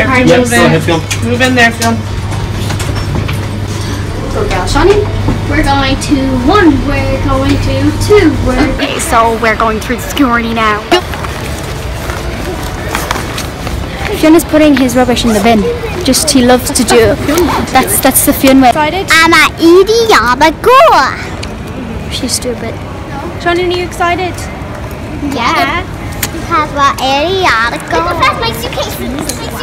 Alright, Yep, move go in. ahead, film. Move in there, Phil. Go girl, Shawnee. We're going to 1, we're going to 2, Okay, so we're going through the security now. Fiona's putting his rubbish in the bin. Just he loves to do. That's the Fiona way. Excited? I'm an idiot girl. She's stupid. Shawnee, are you excited? Yeah. Have an idiot girl. That's my suitcases.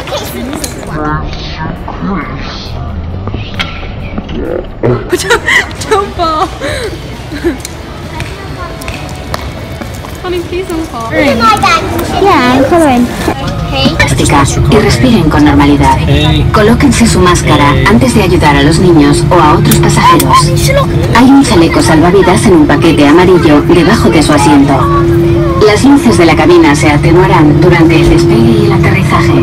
Don't fall. Honey, please don't fall. Yeah, I'm following. Y respiren con normalidad. Colóquense su máscara antes de ayudar a los niños o a otros pasajeros. Hay un chaleco salvavidas en un paquete amarillo debajo de su asiento. Las luces de la cabina se atenuarán durante el despegue y el aterrizaje.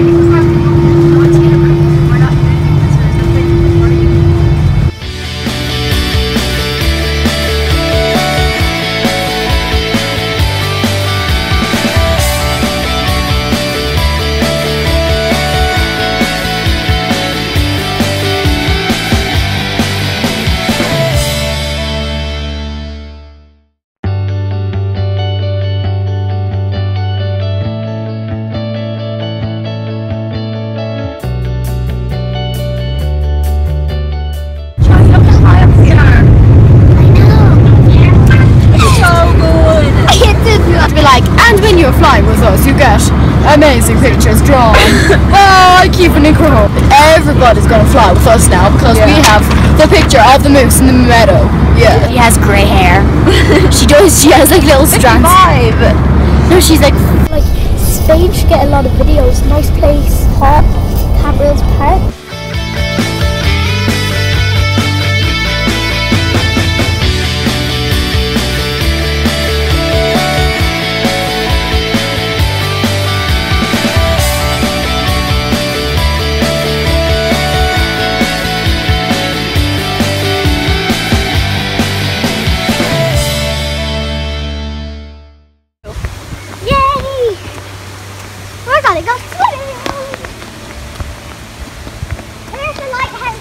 And when you're flying with us, you get amazing pictures drawn. Oh, I keep an incredible. Everybody's gonna fly with us now because we have the picture of the moose in the meadow. Yeah. She has grey hair. She does. She has like little strands. No, she's like Spain should get a lot of videos. Nice place, hot, Cambrils Park. We're gonna go swimming! Where's the lighthouse?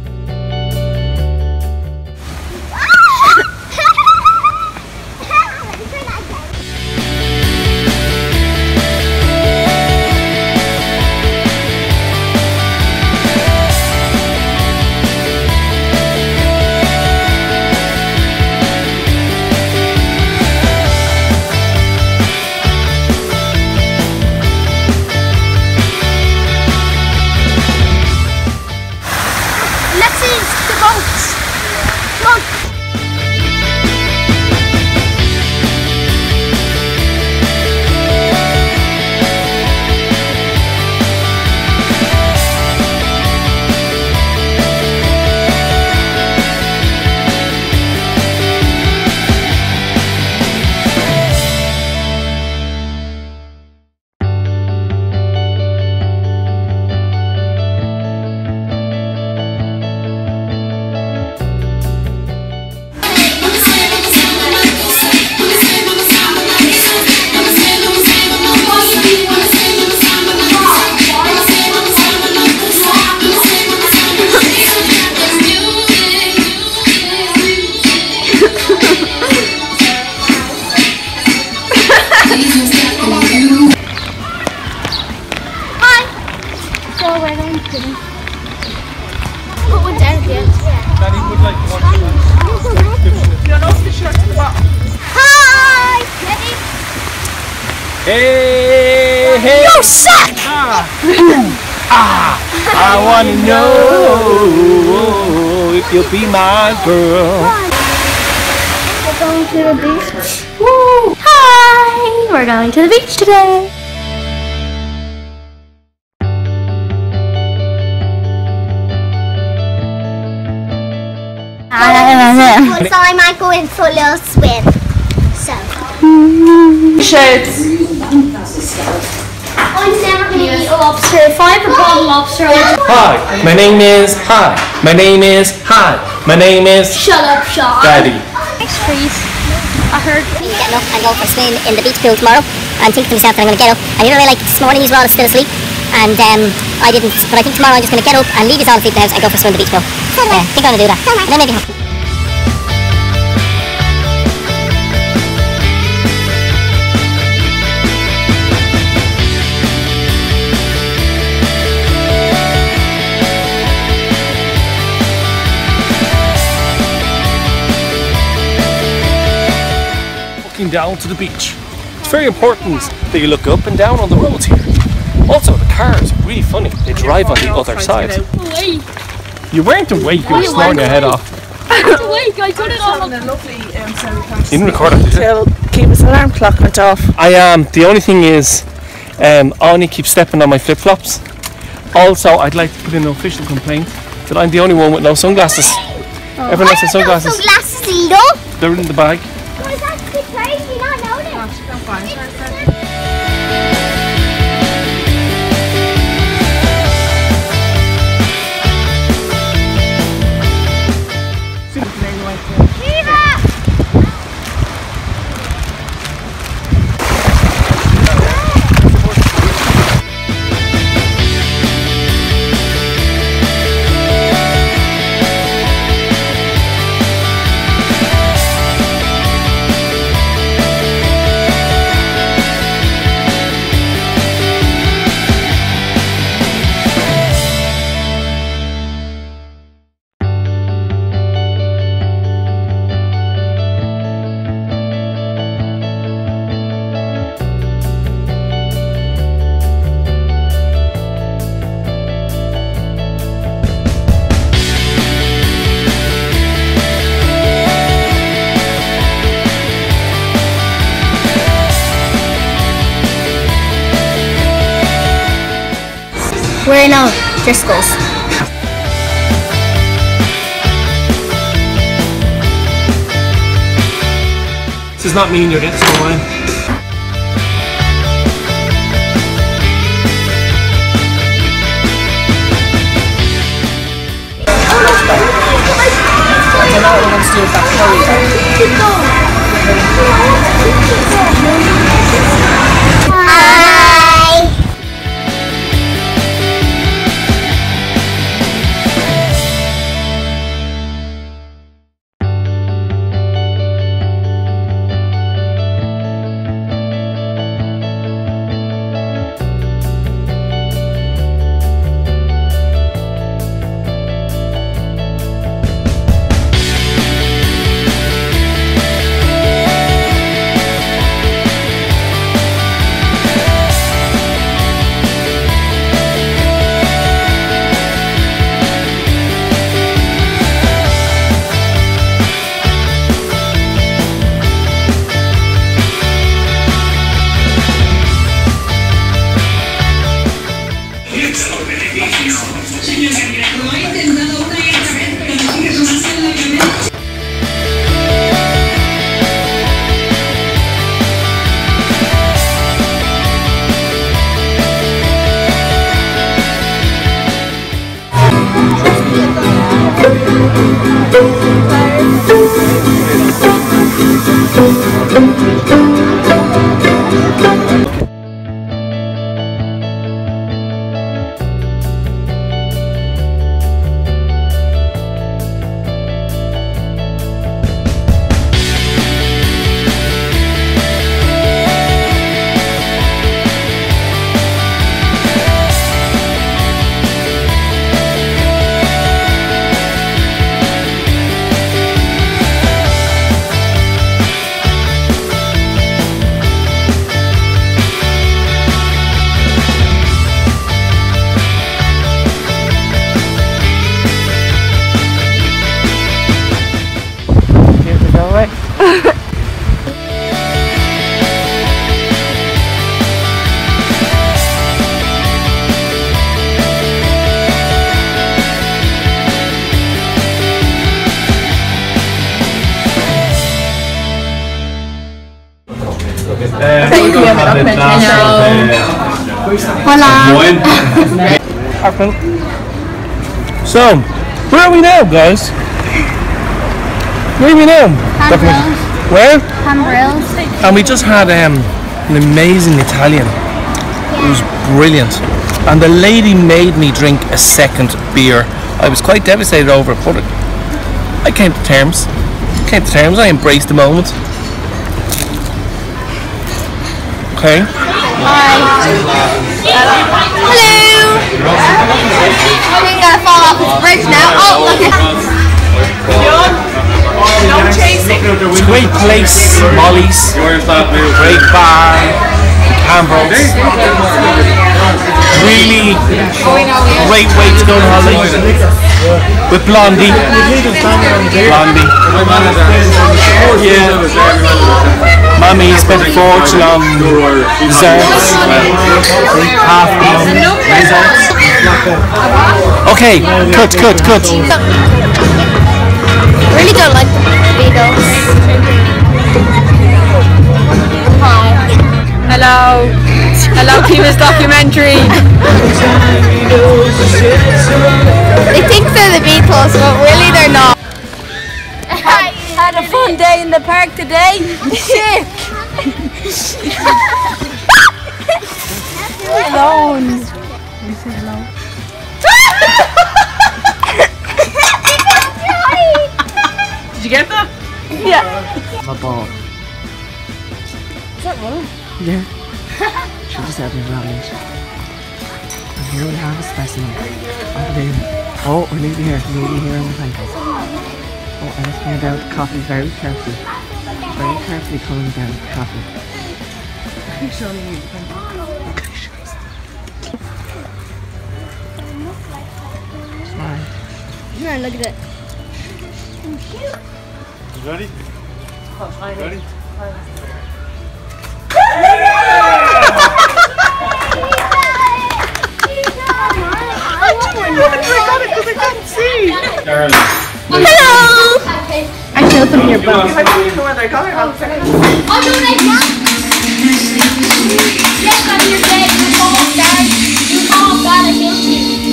Hey, hey! You suck! I wanna know if you'll be my girl. We're going to the beach. Woo! Hi! We're going to the beach today. So I might go in for a little swim. So. Shades. I'm never going to eat a lobster. If I have a bottle lobster, Hi, my name is Shut up, Sean. Daddy. Thanks, trees. I heard. I'm getting up and going for a swim in the beach pool tomorrow. I'm thinking to myself that I'm going to get up. I didn't really like this morning, he's rather still asleep. and I didn't. But I think tomorrow I'm just going to get up and leave you all asleep in the house and go for a swim in the beach pool. Yeah, I think I'm going to do that. And then maybe. Walking down to the beach. It's very important that you look up and down on the roads here. Also, the cars are really funny. They drive on the other side. You weren't awake, you were snoring your head off. I was awake, I got it on a lovely You didn't record it, did you? Keep his alarm clock went off. I am. The only thing is, Arnie keeps stepping on my flip-flops. Also, I'd like to put in an official complaint that I'm the only one with no sunglasses. Everyone else has sunglasses. Sunglasses, Lido. They're in the bag. Why is that crazy? Not noticed. We're in our Driscoll's. This does not mean you're getting some wine. I don't know what we're going to do with that curry. So, where are we now, guys? Where are we now? Cambrils. Where? Cambrils. And we just had an amazing Italian. It was brilliant. and the lady made me drink a second beer. I was quite devastated over it, but I came to terms. I embraced the moment. Okay. Hi. Hello. I'm gonna fall off this bridge now. Oh, look at. No chasing. It's a great place, Molly's. Great bar, Cambrils. Really great way to go on holiday with Blondie. Yeah. Mommy spent a fortune on desserts. Half desserts. Okay, cut. Really don't like the Beatles. Hi. Hello, Kiva's documentary. They think they're the Beatles, but really they're not. Had a fun day in the park today. Shit. Alone. Did you get that? Yeah. My ball. Is that one? Yeah. She just had me rallied. And here we have a specimen. Oh, we're nearly here on the pancakes. Oh, and let's find out the coffee very carefully. Very carefully pulling down the coffee. Smile. Here, look at it. You ready? Ready? Hello! I feel them in your book. Oh, no, they can't. Yes, I'm your dad. You call dad. You call God, I killed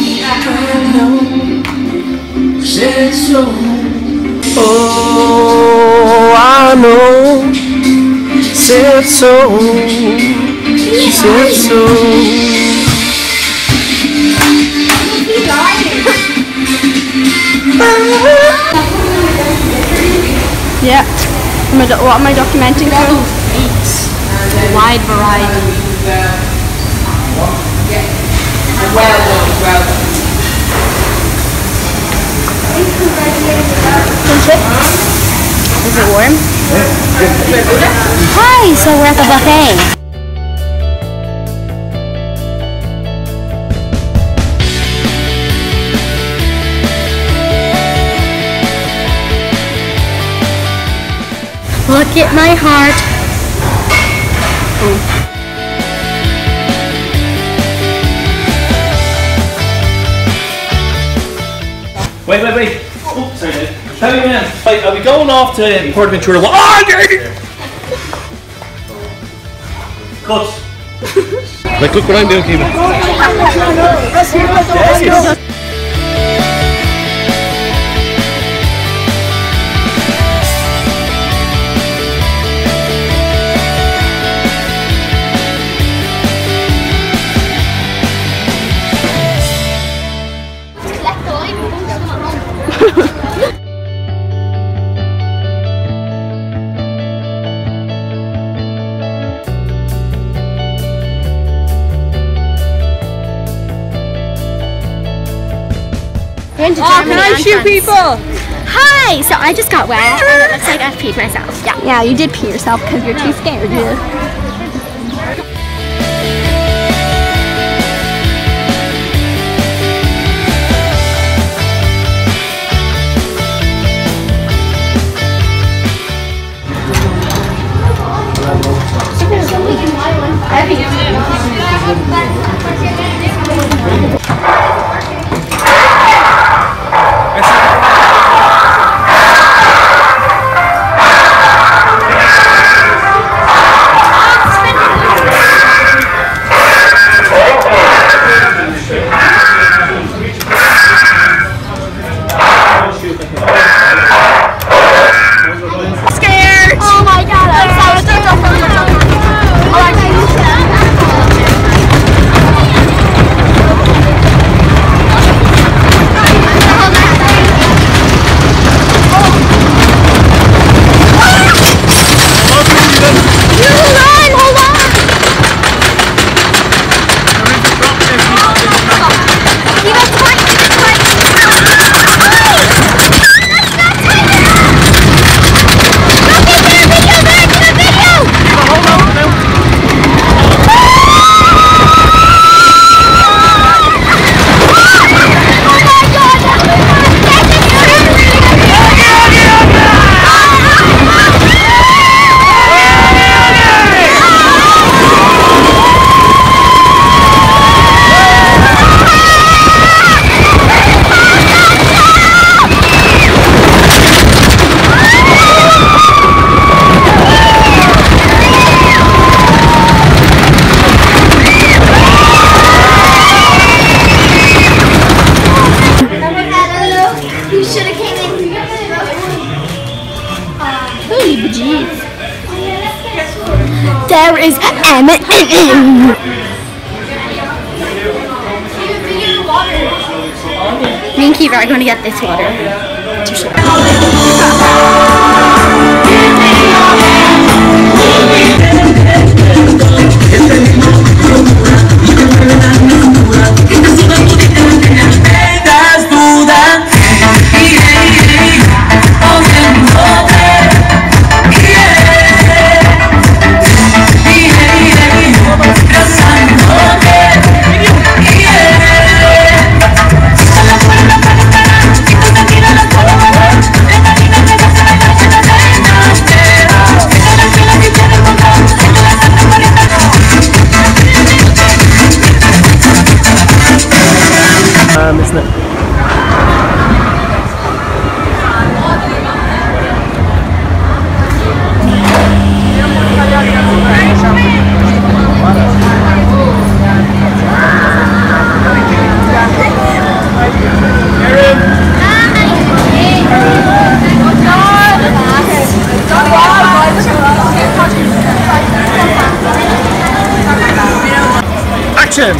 you. Said so. Oh, I know. Said so. She said so. Yeah. What am I documenting for? Wide variety. Is it warm? Hi, so we're at the buffet. Look at my heart. Wait. Oh, sorry, Dave. Tell me, man. Wait, are we going off to Port Ventura? Oh, Cut. Like, look what I'm doing, Kiva. Can I shoot people? Hi! So I just got wet and it looks like I've peed myself. Yeah, you did pee yourself because you're too scared. jeez. There is Emma. Me and Kiva are going to get this water. To share. Isn't it? Action!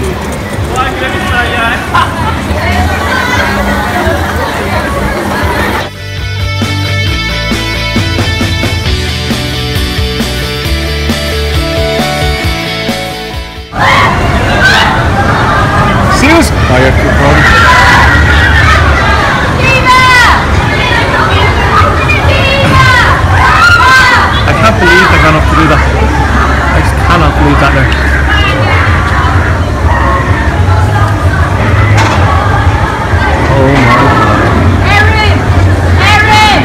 Serious? Oh, yeah, good problem. I can't believe they're going up to do that. I just cannot believe that now. Oh my god. Erin! Erin!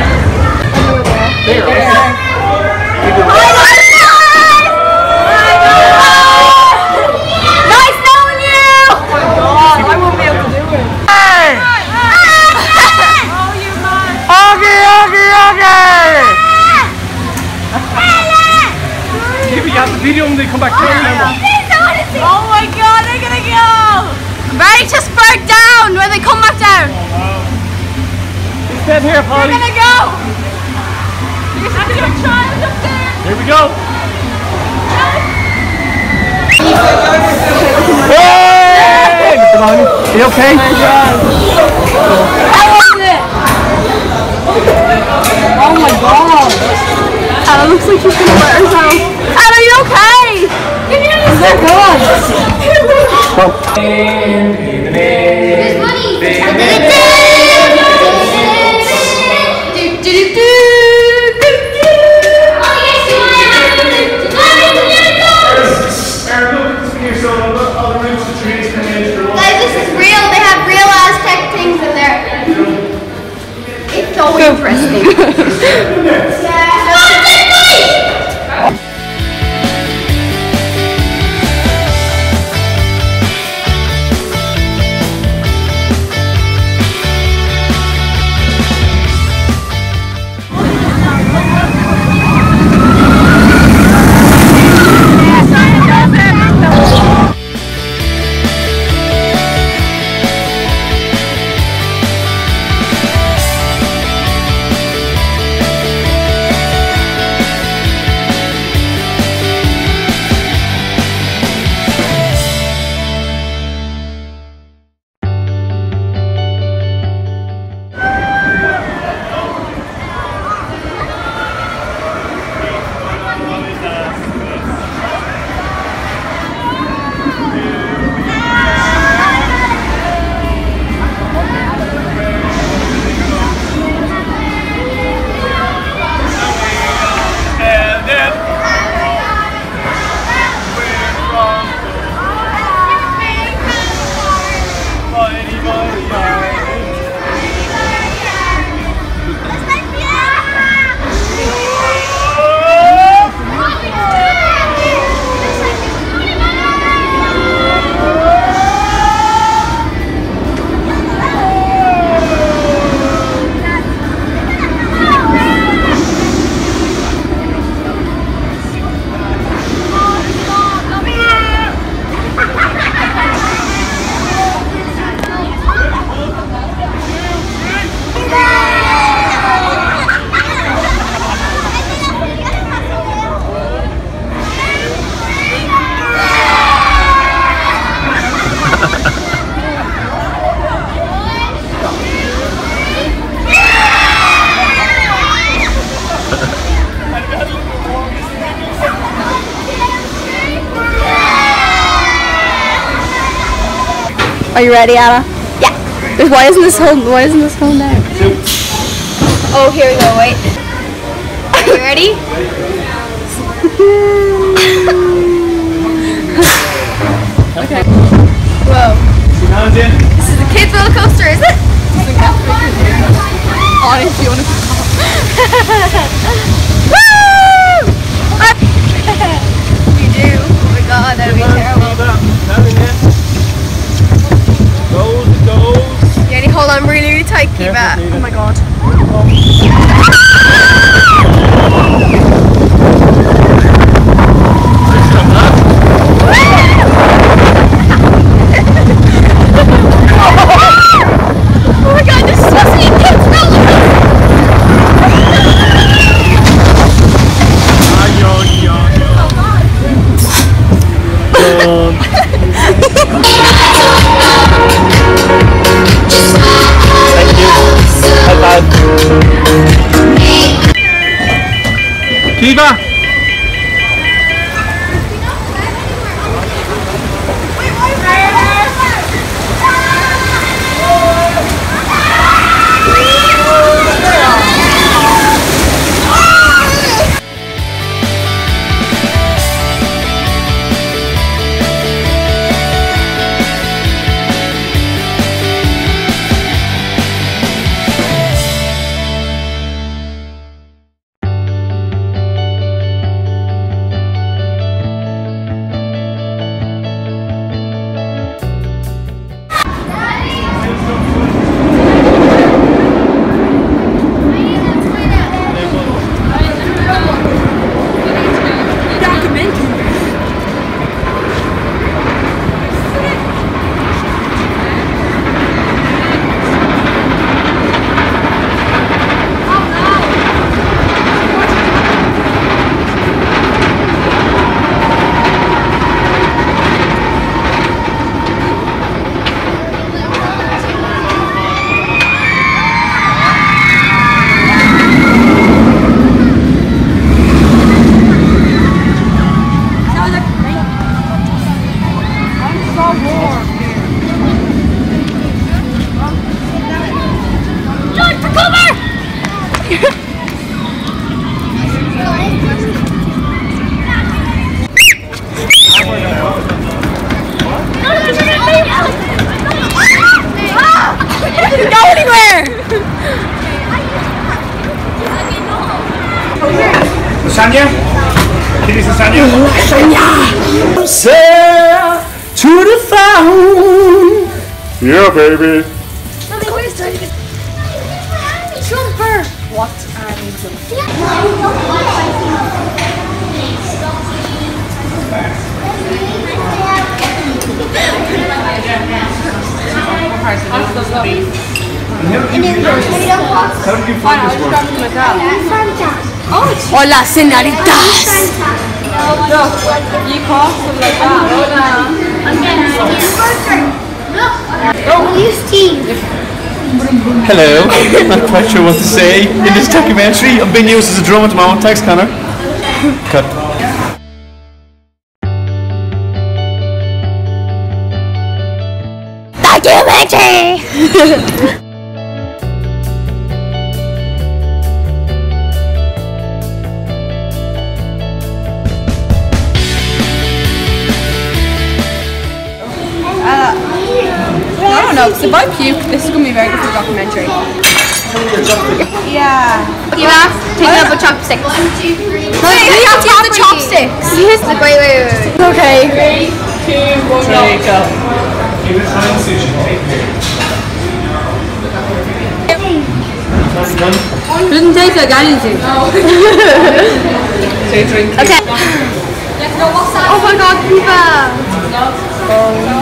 Nice knowing you! Oh my god, I won't be able to do it. Hey! Oh, you man! Augie, Augie, Augie! Give me the video when they come back to remember. Oh my god, they're gonna go! I'm ready to spark down when they come back down. Stand here, Polly. They're gonna go! You have your child up there! Here we go. Hey! Are you okay? How was it? Oh my god! Anna looks like she's gonna wet herself. Anna, are you okay? Is that good? There's money. Guys, this is real. They have real Aztec things in there. It's so interesting. Are you ready, Anna? Yeah. Why isn't this holding down? Oh, here we go. Wait. Are you ready? Okay. Whoa. This is the kids' roller coaster, is it? Honestly, you want to Woo! We do. Oh my god, that'd be terrible. Goes. You need to hold on really, really tight, Kiva. Oh my god. Oh my god, this is supposed to be a kids' roller coaster. Kiva! Lasagna? Kitty's lasagna? Lasagna! Sail to the fountain. Yeah, baby. Jumper. What How did you find this one? Hola, señoritas! You cost them like that. Hello. I'm not quite sure what to say in this documentary. I'm being used as a drum at the moment. Thanks, Connor. Cut. Documentary! I don't know, because if I puke, this is going to be a very different documentary. Yeah. Kiva, take it up with chopsticks. No, you have to use the chopsticks. Wait, wait. Okay. 3, 2, 1, Take up. Doesn't taste like anything. Okay. Oh my god, Kiva!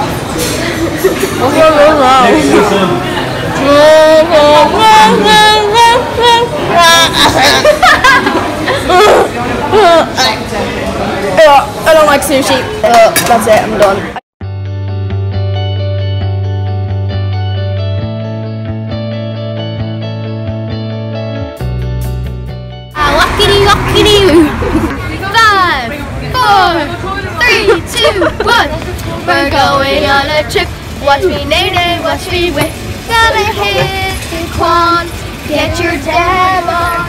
I don't like sushi. That's it, I'm done. Walkity, walkity. 5, 4, 3, 2, 1. We're going on a trip. Watch me nay nay, watch me wait. Gotta hit the quan. Get your dab on.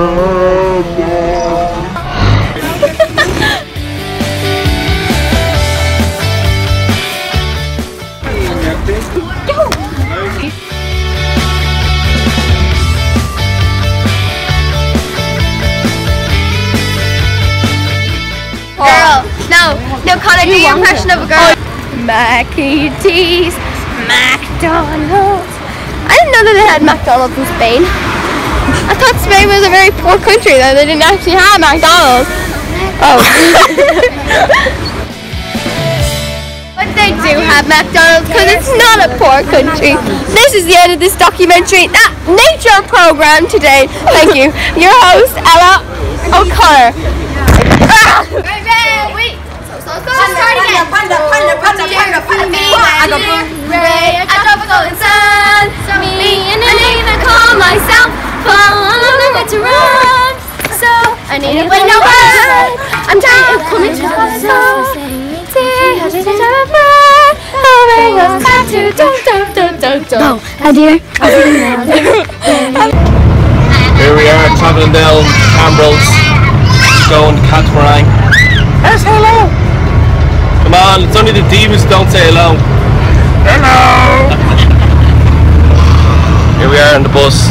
Girl, no, Connor, do your impression of a girl. Mackie D's, McDonald's. I didn't know that they had McDonald's in Spain. I thought Spain was a very poor country, that they didn't actually have McDonald's. Oh. But they do have McDonald's because it's not a poor country. This is the end of this documentary, nature program today. Thank you. Your host, Ella O'Connor. Wait. Start again. A tropical sun. Me and I need to call myself. Falling to run. So I need to wait no word. I'm tired of coming to the sun. Here we are travelling down Cambrils, going to Catamaran. Yes, hello! Come on, it's only the divas who don't say hello. Hello! Here we are on the bus.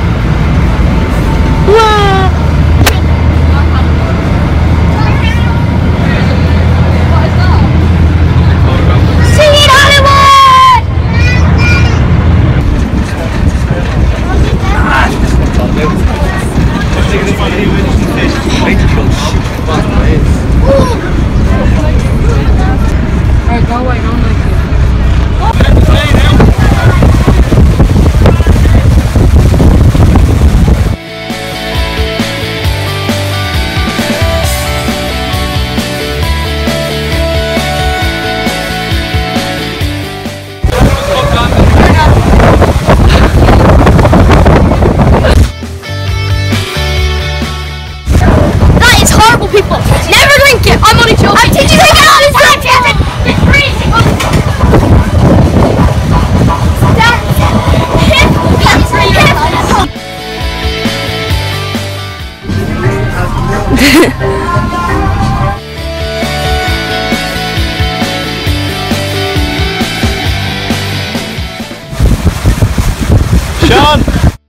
Sean!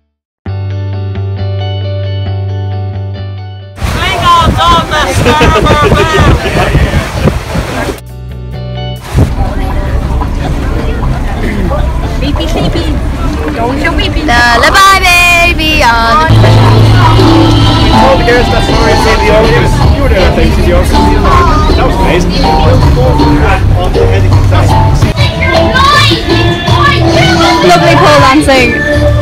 Hang on, on the starboard bow. Beepy sleepy. Don't show beepy. Lullaby baby on. You told the girls that story and said the Olympics. You were there that day, the Olympics. That was amazing. Lovely pole dancing.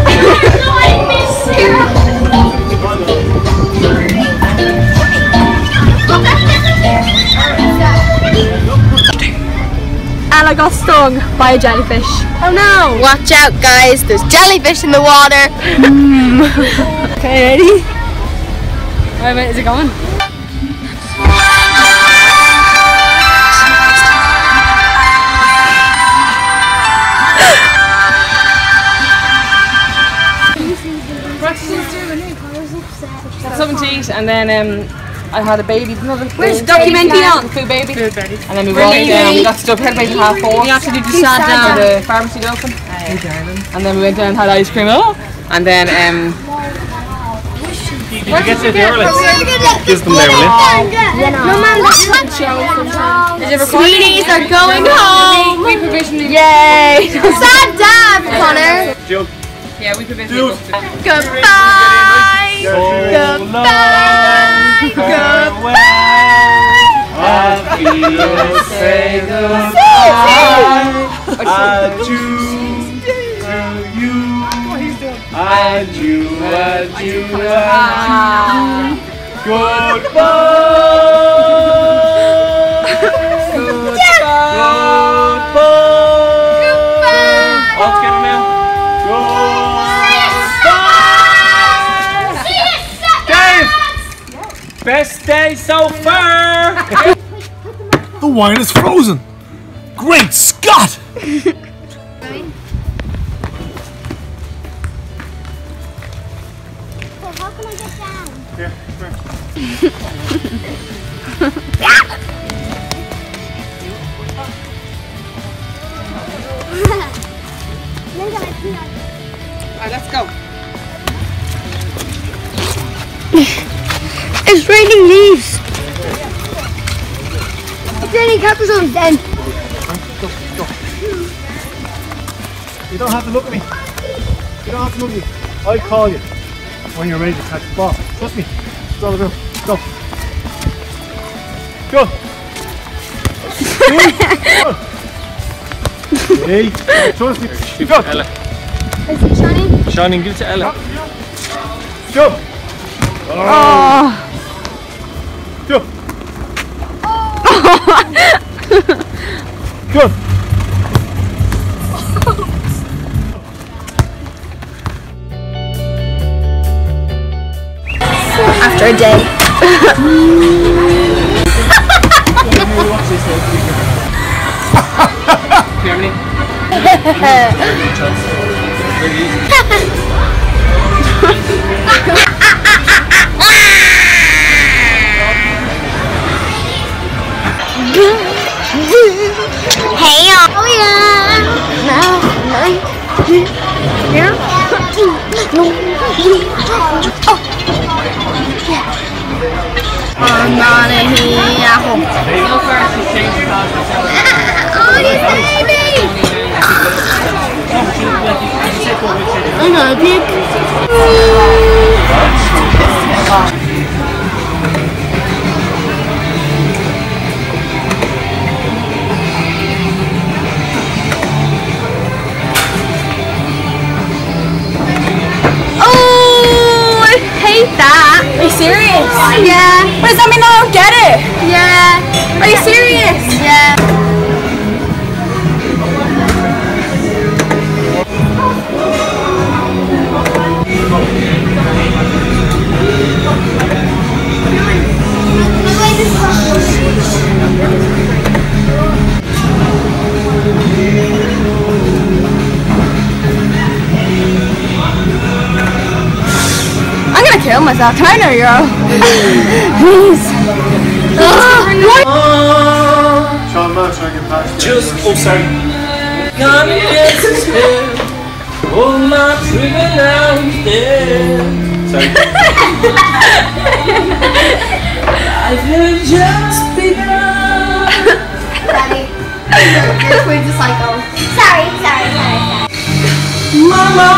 And I got stung by a jellyfish. Oh no! Watch out, guys. There's jellyfish in the water. Okay, ready? Wait, is it going? Something to eat, and then I had a baby. Where's the documentary on? Food baby. And then we walked down. We got stuff. We had to wait till 4:30. We actually just sat down for the pharmacy to open. And then we went down and had ice cream. Oh! And then Did you get the Orleans? Gives them their Sweeties are going home. we provisionally. Yay! Sad dab, Connor. Yeah, we provisionally. Goodbye. Goodbye. Goodbye. Adieu, say goodbye. Adieu to you. Adieu, adieu, adieu. Goodbye. Best day so far! The wine is frozen! Great Scott! Here, come Alright, let's go. It's raining leaves. It's raining capuchons then. You don't have to look at me. You don't have to look at me. I'll call you when you're ready to catch the ball. Trust me. It's all about. Go. Go. Go. Hey, trust me. Go. Is it Shani? Shani, give it to Ella. Go. Oh. Go. Go. After a day. Germany. Hey, oh yeah. I'm not a hero. So far she's changed the class. Oh, you baby! I'm gonna pick. Oh, I hate that. Are you serious? Yeah. What does that mean I don't get it? Yeah. Are you serious? Yeah. I'm gonna kill myself. Can I know you're please. Sean, man, try to get past Just, oh sorry. Gone against his head. Oh my trigger now he's dead. Sorry. Life had just begun. Daddy. Your twins are psycho. Sorry. Mama.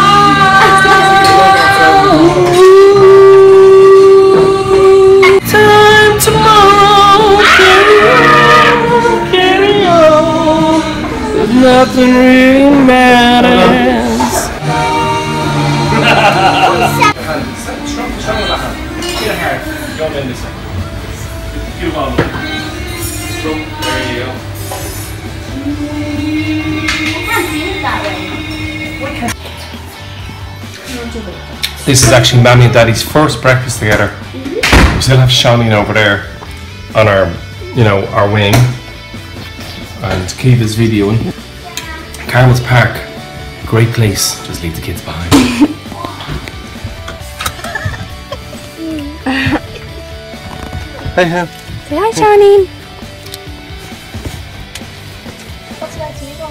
Time tomorrow. Carry on. There's nothing really matters. Go in this way. You go. There you go. This is actually Mammy and Daddy's first breakfast together. We still have Shani over there on our, our wing. And Kiva's videoing. Cambrils Park, great place. Just leave the kids behind. Hey, Ham. Say hi, Shani. What's the next you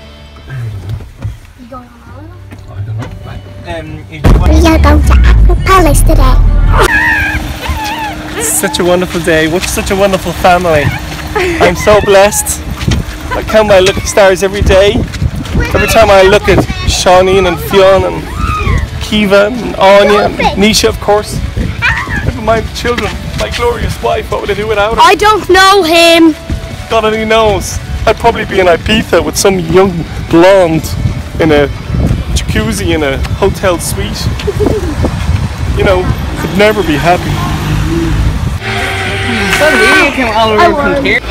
going on? I don't know. We are going to Aqua Palace today. It's such a wonderful day. We're such a wonderful family. I'm so blessed. I count my lucky stars every day. Every time I look at Shawneen and Fionn and Kiva and Anya and Nisha, of course. Never mind the children. My glorious wife, what would I do without her? I don't know him. God only knows. I'd probably be in Ibiza with some young blonde in a jacuzzi in a hotel suite. Could never be happy. So we came all over from here.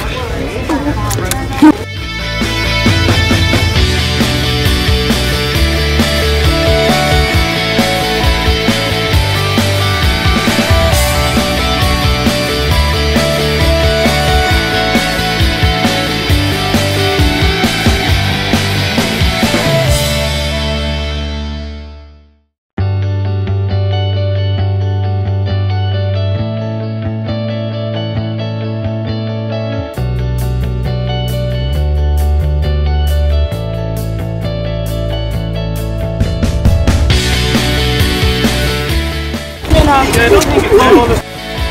I don't think it's all this.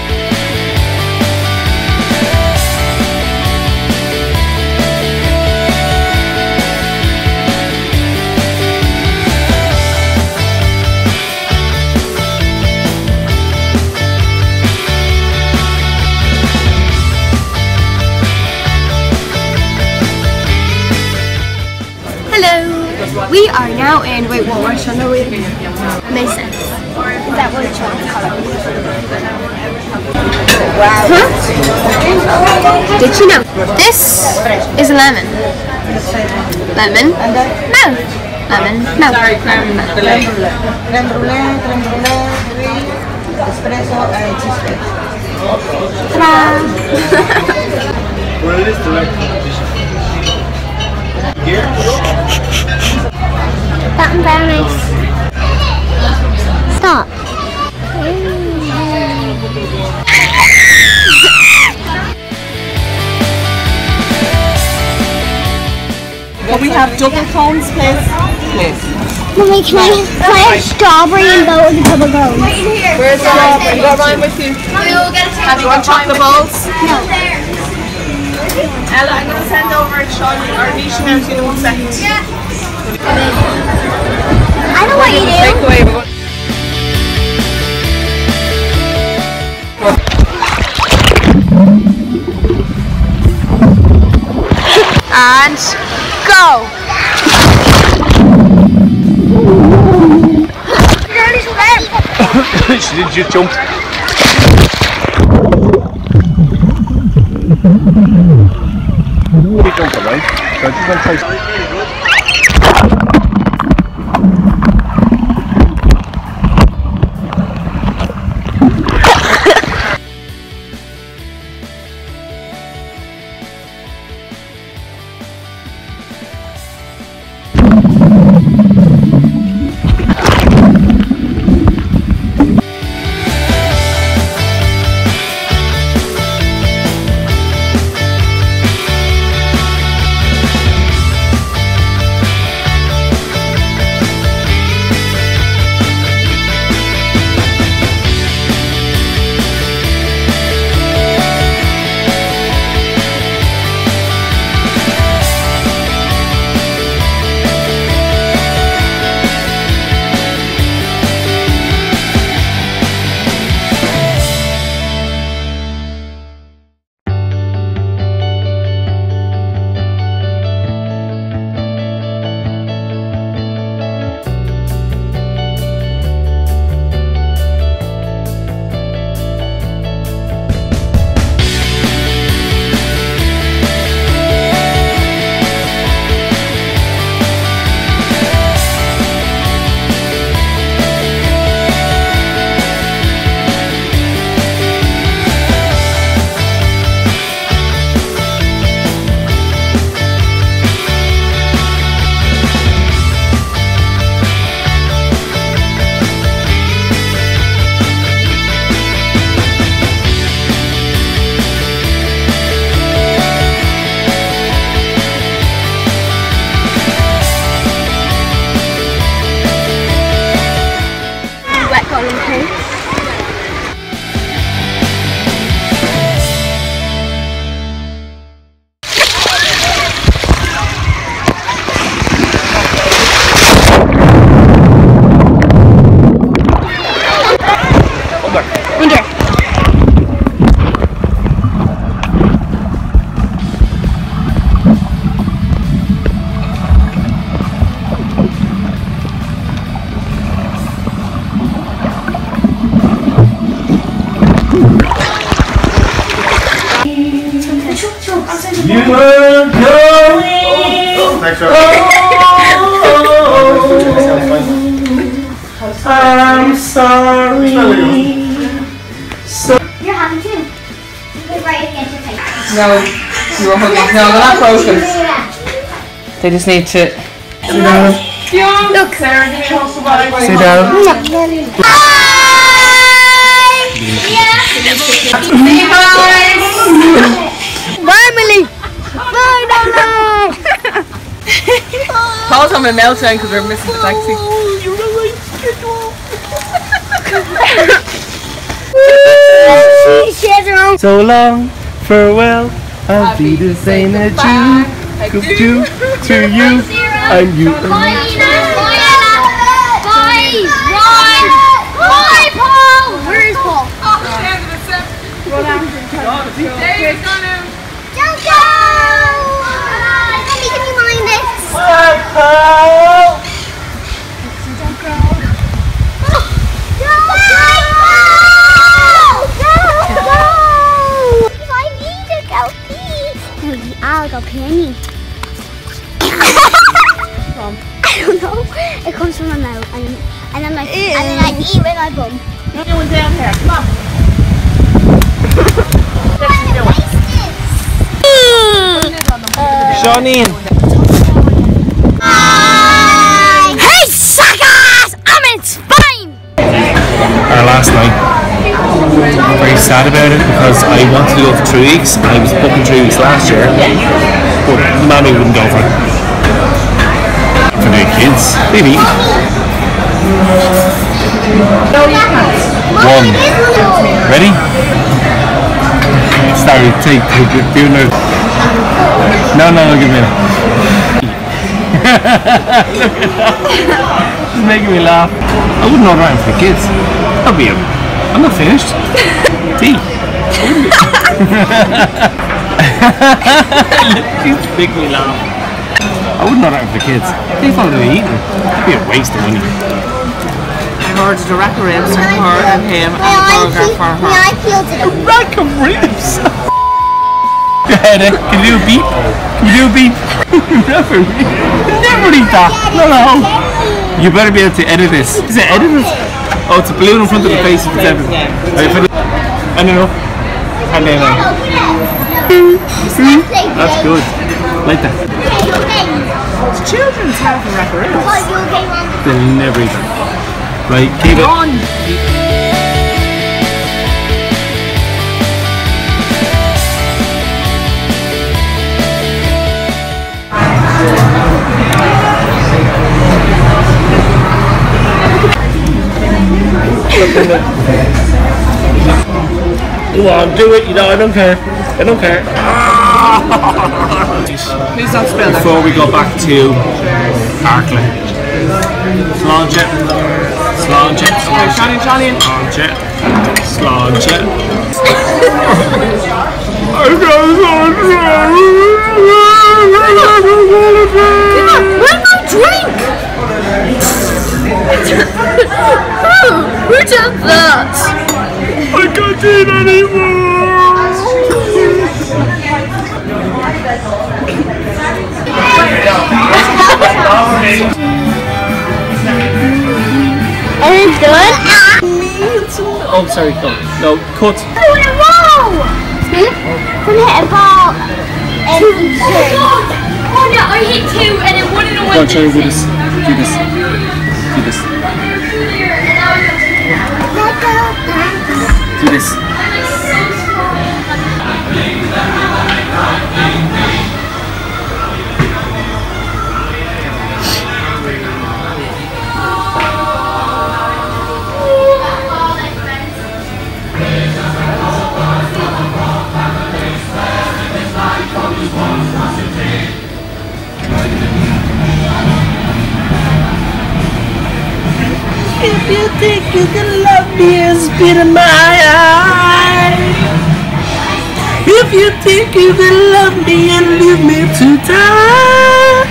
We are now in, wait, what restaurant are we in? Mason's. Is that what it's called? Wow. Huh? Did you know? This is a lemon. Lemon. No. Lemon. No. Sorry, creme brulee. Creme brulee, espresso, and cheesecake. Ta-da! Well, it is direct competition. Here. That one's very nice. Stop. Can we have double cones, please? Please. Mommy, can I have strawberry and both with double cones? Where's the strawberry? You got Ryan with you? Have you got chocolate balls? No. Ella, I'm going to send over Sean or Nisha now to you in 1 second. Yeah. I know what you do. Take away. We're going and go. She did just jump. Keep jumping, right? So I just want to try. You were going. Thanks, I'm sorry. You're having two. You're right against your face. No, you were hugging. No, they're not broken. They just need to sit down. Look, Sarah, give me a hug for bye. Sit down. Bye, Millie. Bye, Nana. Paul's on my meltdown because we're missing the taxi. So long, farewell. I'll be the same as you. To you, and you. Bye, Paul! Where is Paul? Don't go! Mommy, can you mind this? Bye, Paul! Don't go! If I need to go pee. No, I'll go pee. I don't know. It comes from my mouth and then I eat with my bum. No one down here. Come on. Shawneen. Hey, suckers! I'm in Spain! Our last night. I'm very sad about it because I wanted to go for 3 weeks. I was booking 3 weeks last year, but Mommy wouldn't go for it. For the kids, maybe. One. Ready? Sorry, take do no. No, give me that. It's making me laugh. I wouldn't order anything for the kids. That'd be I'm not finished. Tea. She's making me laugh. I wouldn't order anything for the kids. They thought they were eating. It'd be a waste of money. I ordered a rack of ribs for her and him and a burger for her. I peeled it. A rack of ribs. Can you do a beep? Can you do a beep? Never eat that. No. You better be able to edit this. Is it edited? Oh, it's a balloon in front of the face if it's edited. I don't know. And then that's good. Like that. It's children's half a rack of ribs. They'll never eat that. Right, keep it. Go on, do it. You know, I don't care. Please don't spill that. Before we go back to Arkland. Sláinte. Where's my drink? Who did that? I can't eat anymore. Are you good? Oh, sorry, no, cut. From hit a ball. Oh no, I hit 2 and then 1 in a 1. Go on, Cherry, do this. Do this. If you think you can love me and spit in my eye, if you think you can love me and leave me to die,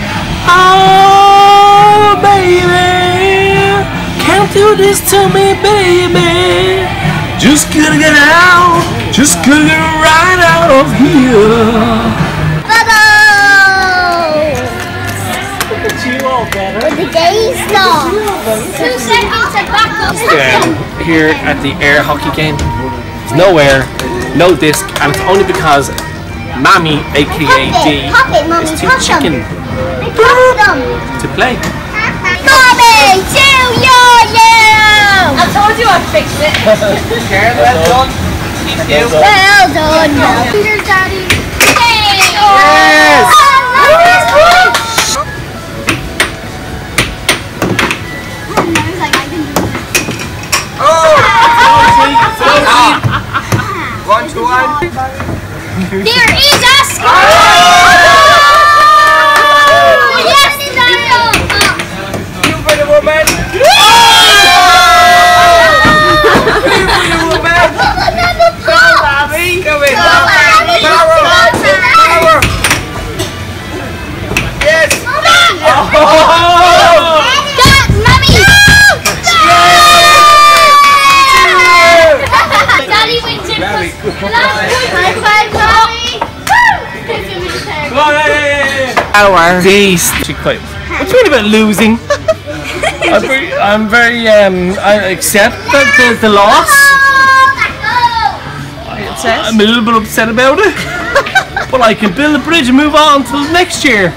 oh baby, can't do this to me, baby. Just gotta get out, just gotta get right out of here. The day's long. 2 seconds to back up. Here at the air hockey game. There's no air, no disc, and it's only because Mammy, aka G, is too chicken to play. Coming to you! I told you I'd fix it. Well done. Well done. Fingers, Daddy. Yes! One There is a score! Yes, Daniel! You for the woman! You for the woman! Go, Bobby! Go in! Power! Yes! Daddy wins it. Very good. High five, Mommy. Our days. What's really about losing? I'm very I accept the loss. I'm a little bit upset about it, but I can build a bridge and move on until next year.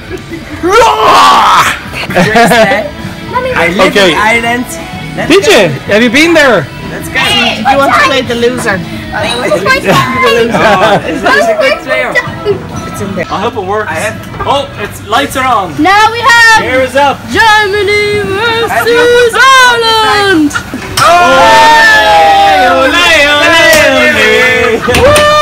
I live in Ireland. Did you? Have you been there? Let's go. Do you want to play the loser? It's a good player. It's in there. I hope it works. Oh, it's lights are on. Now we have Here is up. Germany versus Ireland. Ole, ole, ole, ole.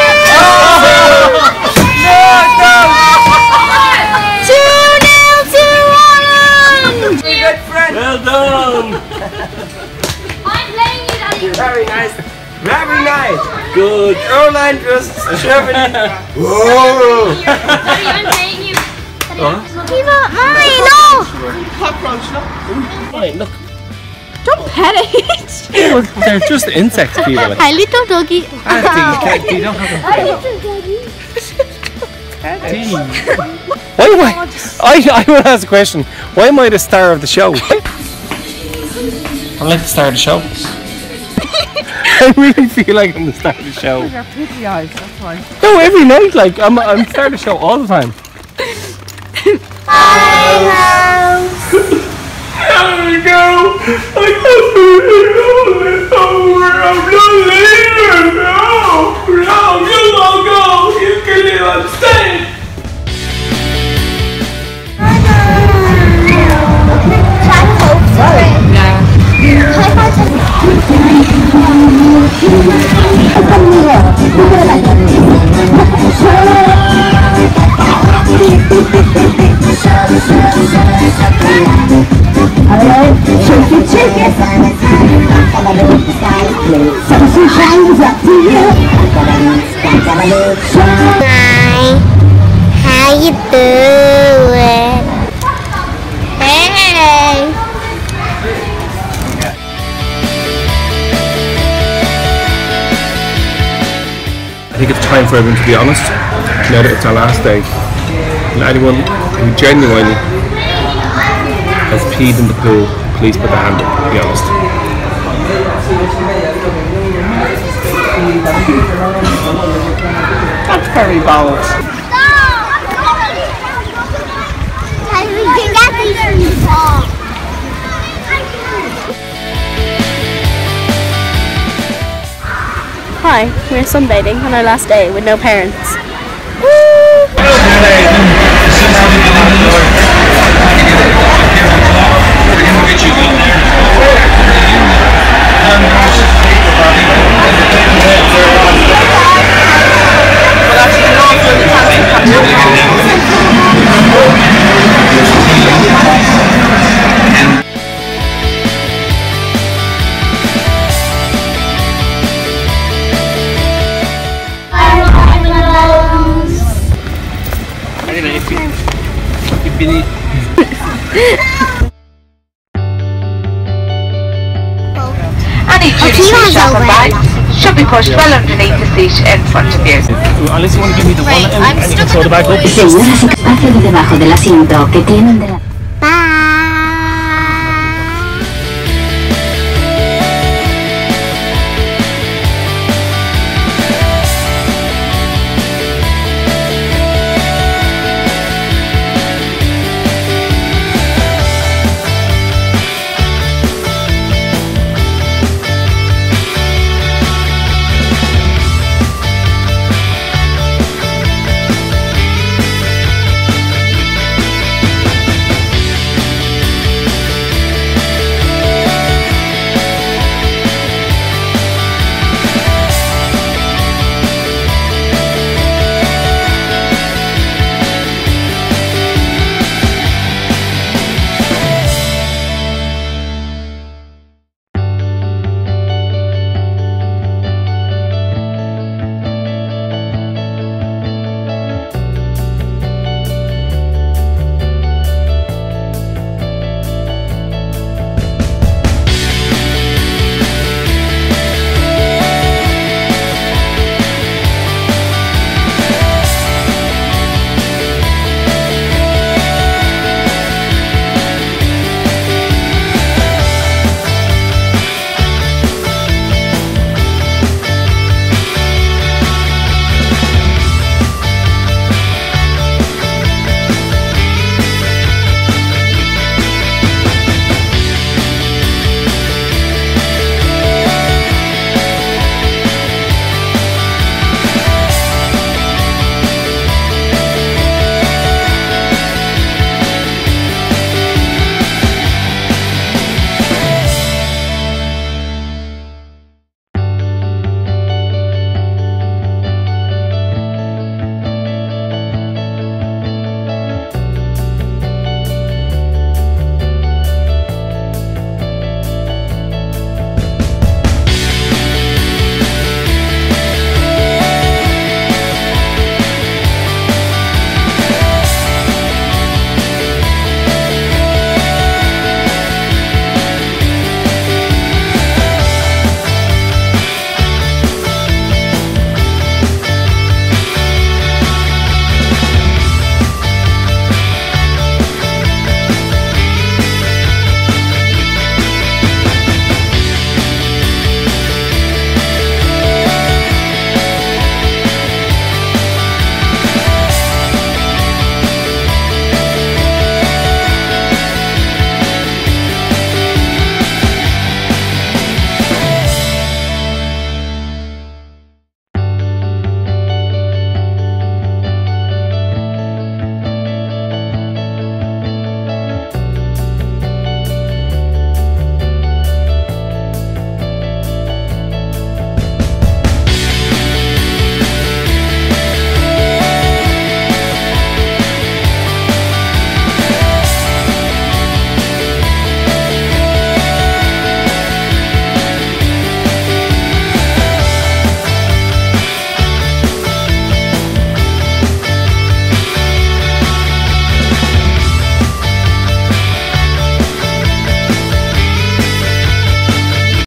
2-0 to Ireland. Good friend. Well done. I'm playing you, Daddy. Very nice. Very nice. Good. Ireland versus Germany. Whoa. Daddy, I'm playing you. Give up mine, no. Fine, look. Don't pet it. They're just insects, people. Hi, little doggy. You don't have Why am I want to ask a question. Why am I the star of the show? I'm like the star of the show. I really feel like I'm the star of the show. Your piggy eyes, that's why. No, every night, like I'm star of the show all the time. There we go. I can't believe it's over. I'm not leaving. No, you won't go. You can live on stage. Hi, how you doing? Hey. I think it's time for everyone to be honest. Now that it's our last day, and anyone who genuinely has peed in the pool, please put their hand up. Be honest. That's very bold. Hi, we're sunbathing on our last day with no parents. Any duty-free shopping bags should be pushed well underneath the seat in front of you. Unless you want to give me the wallet and you can throw the bag up. Espacio debajo del asiento que tienen de la